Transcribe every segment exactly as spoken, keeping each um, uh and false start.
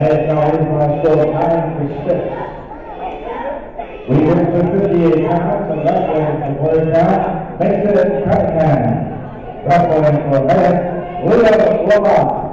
Head now in by score nine for six. We move to fifty-eight pounds and wrestling for Boyertown, Mason Cunningham. Wrestling for Bennett, William Lamont.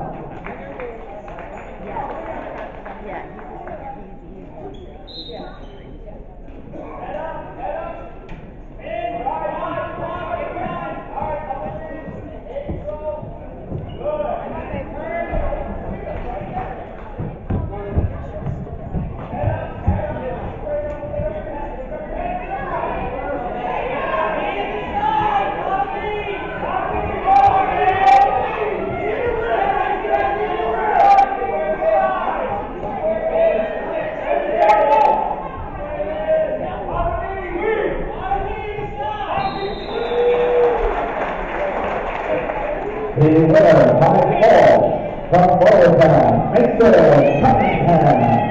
The winner by four from Boyertown, Mason Cunningham.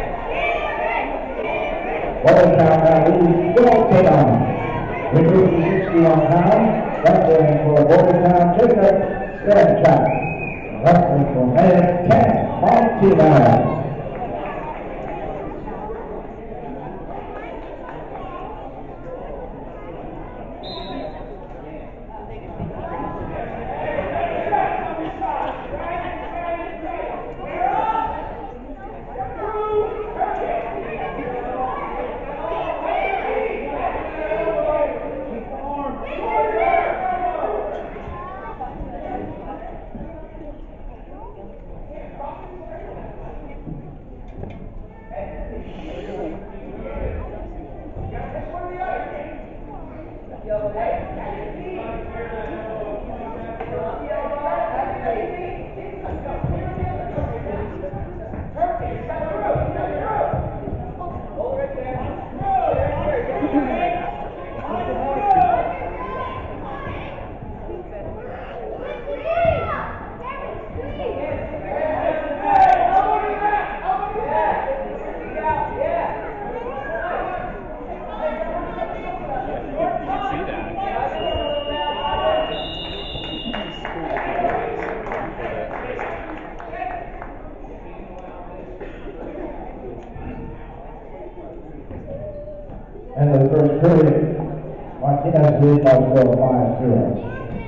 Boyertown now leads twelve to nine. We move to sixty-one pounds, wrestling for Boyertown, Jacob Stanchak. Wrestling for Mayor Ken Martinez. And the first period, Martinez leads by score five zero.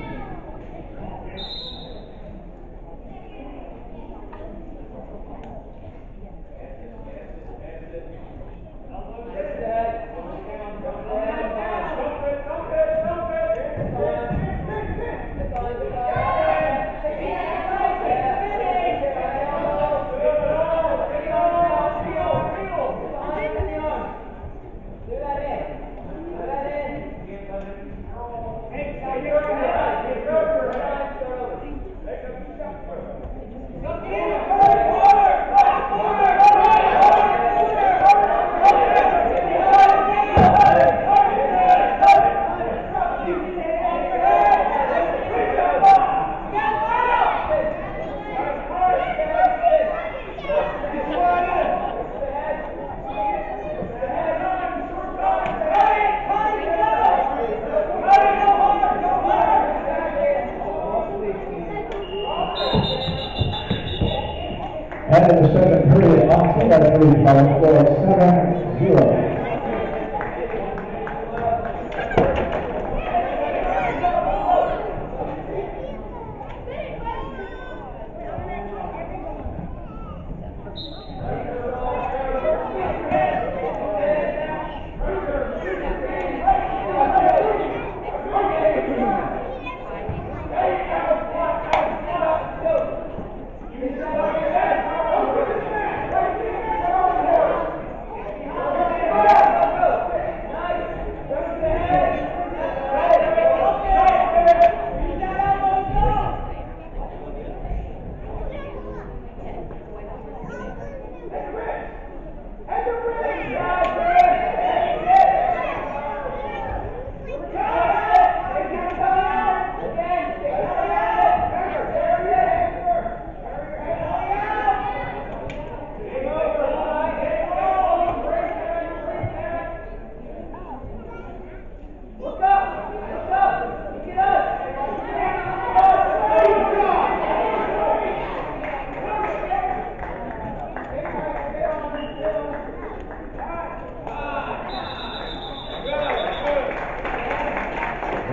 And in the second period, Martinez leads by a score of seven zero.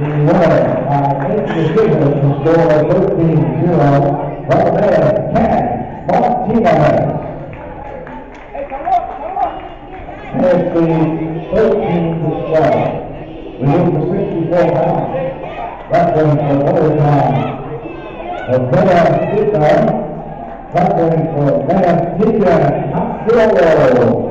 winner by eight decisions to score thirteen zero, Valdez Cat Martinez. Has the thirteen to twelve. We move to sixty-four pounds. Wrestling for overtime. Avena Tika, wrestling for Valentina Hospital.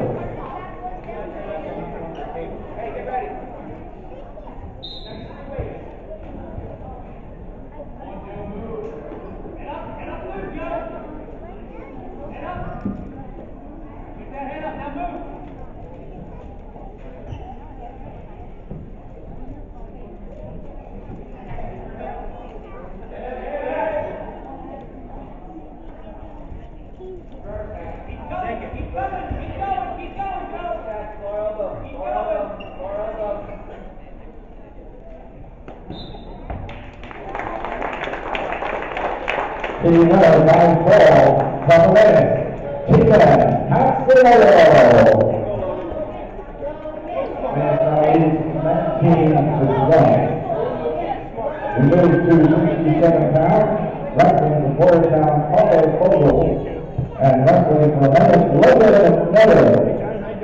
The winner by four, Valdez Tika Hospital. nineteen to twelve. We move to sixty-seven pounds, wrestling for Boyertown, Paulo Fogel, and wrestling for Memphis, Logan Miller.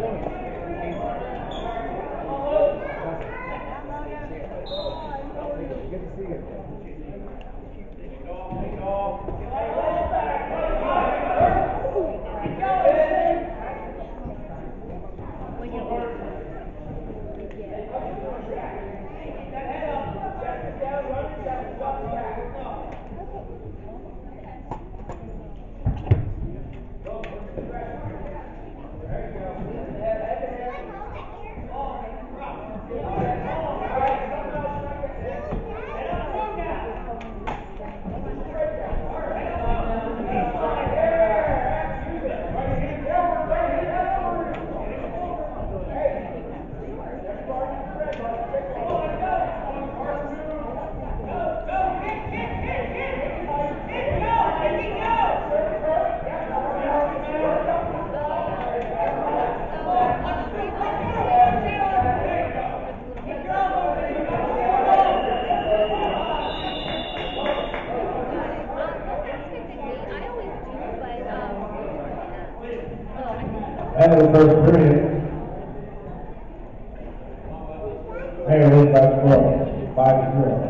End of the first period. Mayor leads by score, five to zero.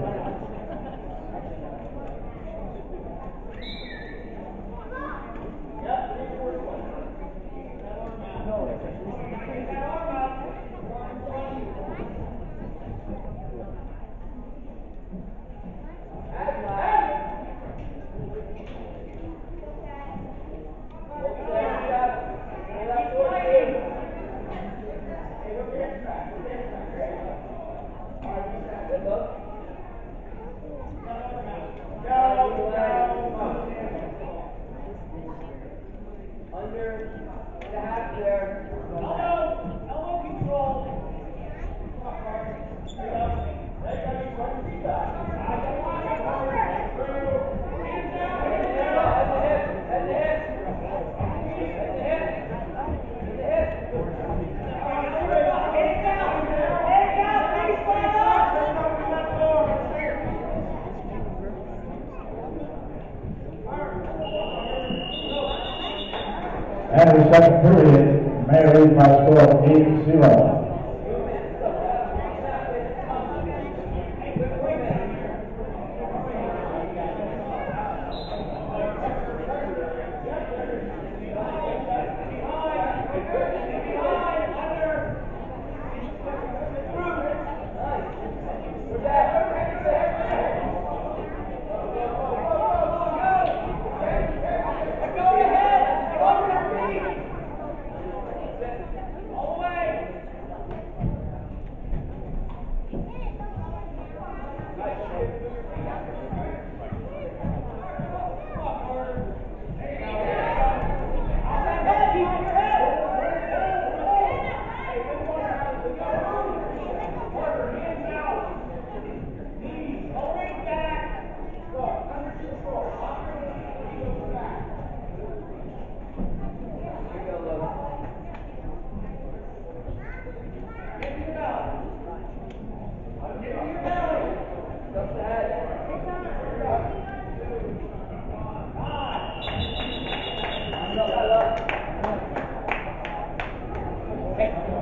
And the second period, Mayor leads by a score of eight to zero.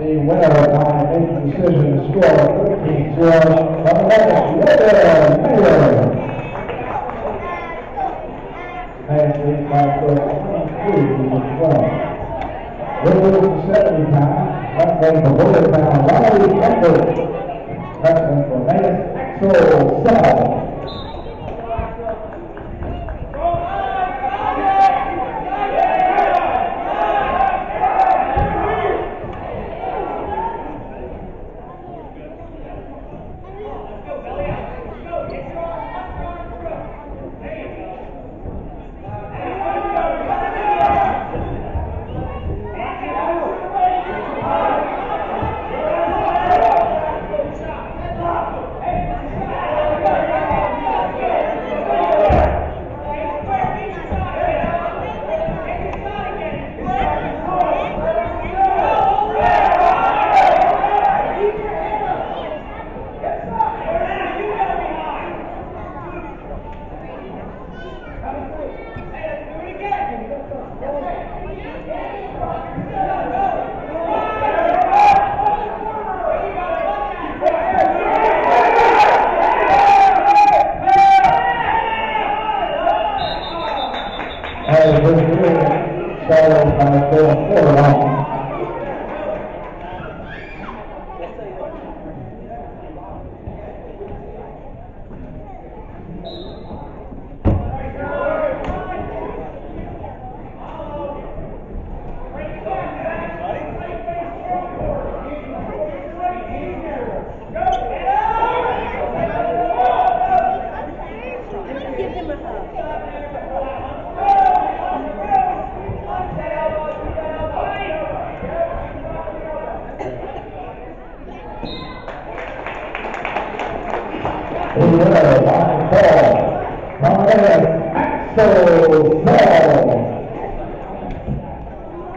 the winner by making decision to score thirteen zero from Linda Mayer. Mayer leads by score twenty-three to twelve. With the seventy pounds, wrestling for Williamstown, Riley Edwards. Wrestling for Mayer, Axel Sell. As this game started by four four long. The winner by fall, Axel Sell.